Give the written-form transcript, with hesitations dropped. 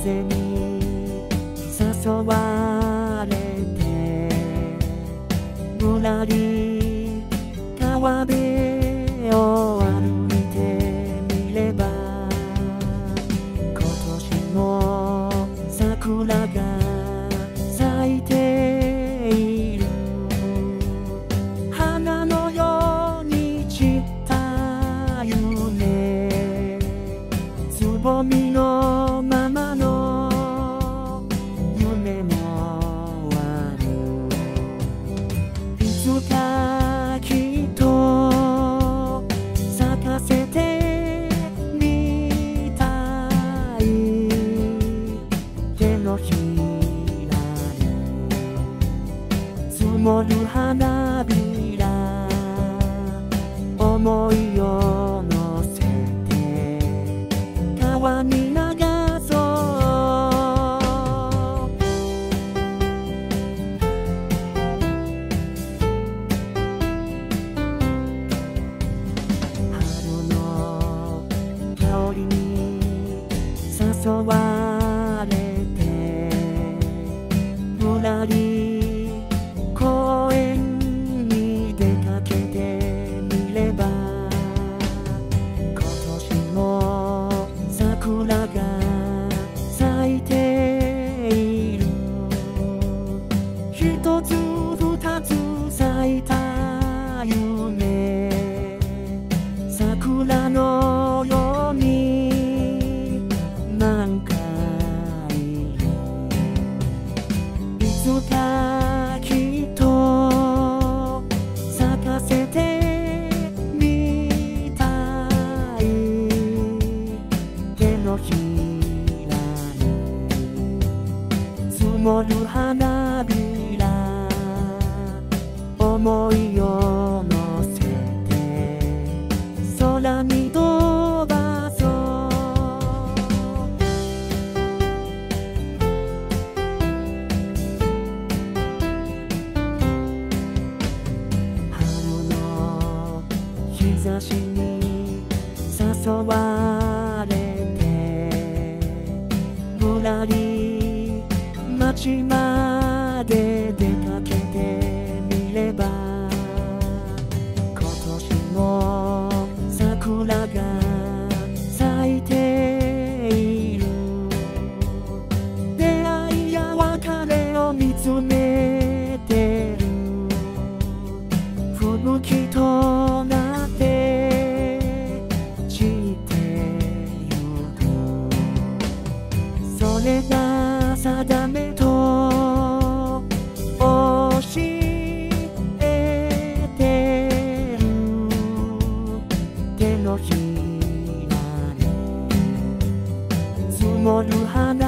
風に誘われてぶらり川辺を歩いてみれば今年も桜が咲いている花のように散った夢つぼみのままの夢もあるいつかきっと咲かせてみたい手のひらに積もる花びら思いを乗せて川に流そう春の香りに誘われてぶらり公園に出かけてみれば今年も桜が咲いている一つ二つ咲いた夢桜のように満開いつかきっと咲かせてみたい手のひらに積もる花びら思いを乗せて空に飛ばそう春の日差しに誘われてぶらり街まで出かけてみれば今年も桜が咲いている出会いや別れを見つめてる吹雪となって散ってゆくそれが定めと教えてる手のひらに積もる花